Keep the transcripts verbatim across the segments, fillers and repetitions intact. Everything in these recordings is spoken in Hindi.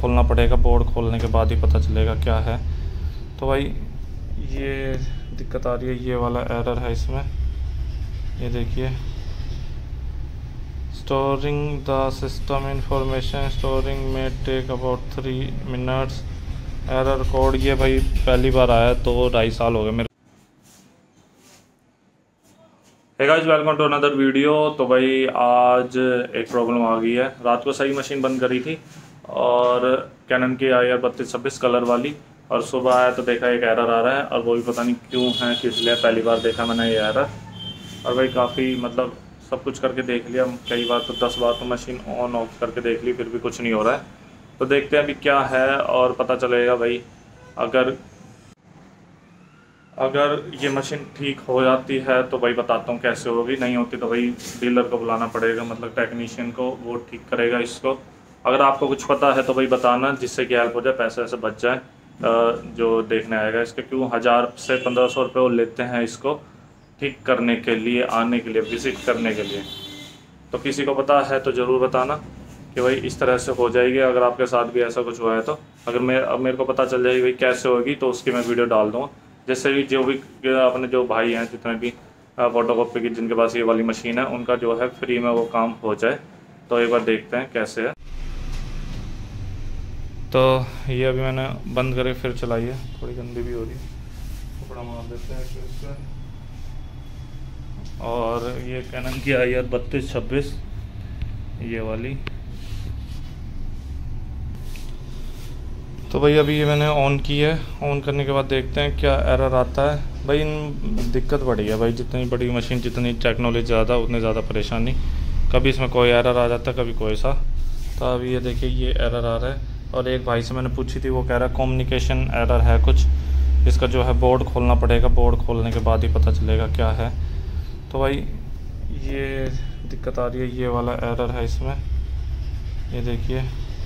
खोलना पड़ेगा, बोर्ड खोलने के बाद ही पता चलेगा क्या है। तो भाई ये दिक्कत आ रही है, ये वाला एरर है इसमें, ये देखिए, storing the system information storing में take about three minutes error code. ये भाई पहली बार आया, तो ढाई साल हो गए मेरे। Hey guys, welcome to another video. तो भाई आज एक प्रॉब्लम आ गई है। रात को सही मशीन बंद करी थी और कैनन की आई आर बत्तीस छब्बीस कलर वाली, और सुबह आया तो देखा एक एरर आ रहा है, और वो भी पता नहीं क्यों है, किस लिए पहली बार देखा मैंने ये एरर। और भाई काफ़ी मतलब सब कुछ करके देख लिया, कई बार तो दस बार तो मशीन ऑन ऑफ करके देख ली, फिर भी कुछ नहीं हो रहा है। तो देखते हैं अभी क्या है और पता चलेगा भाई। अगर अगर ये मशीन ठीक हो जाती है तो भाई बताता हूँ कैसे होगी, नहीं होती तो भाई डीलर को बुलाना पड़ेगा, मतलब टेक्नीशियन को, वो ठीक करेगा इसको। अगर आपको कुछ पता है तो भाई बताना, जिससे कि हेल्प हो जाए, पैसे ऐसे बच जाए जो देखने आएगा इसके। क्यों हज़ार से पंद्रह सौ रुपये वो लेते हैं इसको ठीक करने के लिए, आने के लिए, विज़िट करने के लिए। तो किसी को पता है तो ज़रूर बताना कि भाई इस तरह से हो जाएगी। अगर आपके साथ भी ऐसा कुछ हुआ है तो अगर मैं अब मेरे को पता चल जाएगी भाई कैसे होगी, तो उसकी मैं वीडियो डाल दूँगा। जैसे भी जो भी अपने जो भाई हैं, जितने भी फोटोकॉपी की जिनके पास ये वाली मशीन है, उनका जो है फ्री में वो काम हो जाए। तो एक बार देखते हैं कैसे है। तो ये अभी मैंने बंद करे फिर चलाई है, थोड़ी गंदी भी हो रही है, कपड़ा मार देते हैं फिर इससे। और ये कैनन की आई आर बत्तीस छब्बीस ये वाली। तो भाई अभी ये मैंने ऑन की है, ऑन करने के बाद देखते हैं क्या एरर आता है। भाई इन दिक्कत बड़ी है भाई, जितनी बड़ी मशीन, जितनी टेक्नोलॉजी ज़्यादा, उतनी ज़्यादा परेशानी। कभी इसमें कोई एरर आ जाता है, कभी कोई सा। तो अभी ये देखिए ये एरर आ रहा है, और एक भाई से मैंने पूछी थी, वो कह रहा है कम्युनिकेशन एरर है कुछ, इसका जो है बोर्ड खोलना पड़ेगा, बोर्ड खोलने के बाद ही पता चलेगा क्या है। तो भाई ये दिक्कत आ रही है, ये वाला एरर है इसमें, ये देखिए,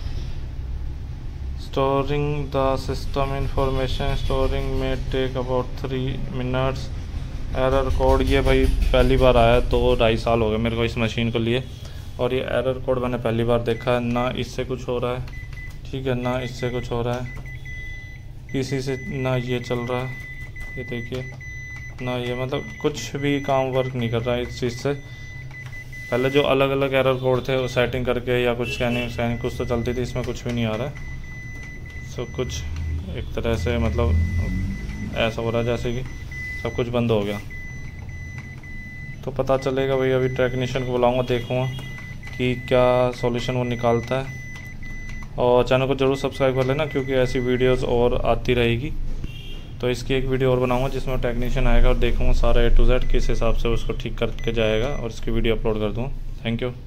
storing the system information storing में take about three minutes error code. ये भाई पहली बार आया, तो ढाई साल हो गए मेरे को इस मशीन को लिए, और ये एरर कोड मैंने पहली बार देखा है। ना इससे कुछ हो रहा है, ठीक है, ना इससे कुछ हो रहा है, किसी से ना ये चल रहा है, ये देखिए, ना ये, मतलब कुछ भी काम वर्क नहीं कर रहा है इस चीज़ से। पहले जो अलग अलग एरर कोड थे वो सेटिंग करके या कुछ स्कैनिंग स्कैनिंग कुछ तो चलती थी, इसमें कुछ भी नहीं आ रहा है। सब कुछ एक तरह से मतलब ऐसा हो रहा है जैसे कि सब कुछ बंद हो गया। तो पता चलेगा भाई, अभी टेक्नीशियन को बुलाऊंगा, देखूंगा कि क्या सॉल्यूशन वो निकालता है। और चैनल को ज़रूर सब्सक्राइब कर लेना, क्योंकि ऐसी वीडियोस और आती रहेगी। तो इसकी एक वीडियो और बनाऊंगा जिसमें टेक्नीशियन आएगा, और देखूंगा सारा ए टू जेड किस हिसाब से उसको ठीक करके जाएगा, और इसकी वीडियो अपलोड कर दूँगा। Thank you.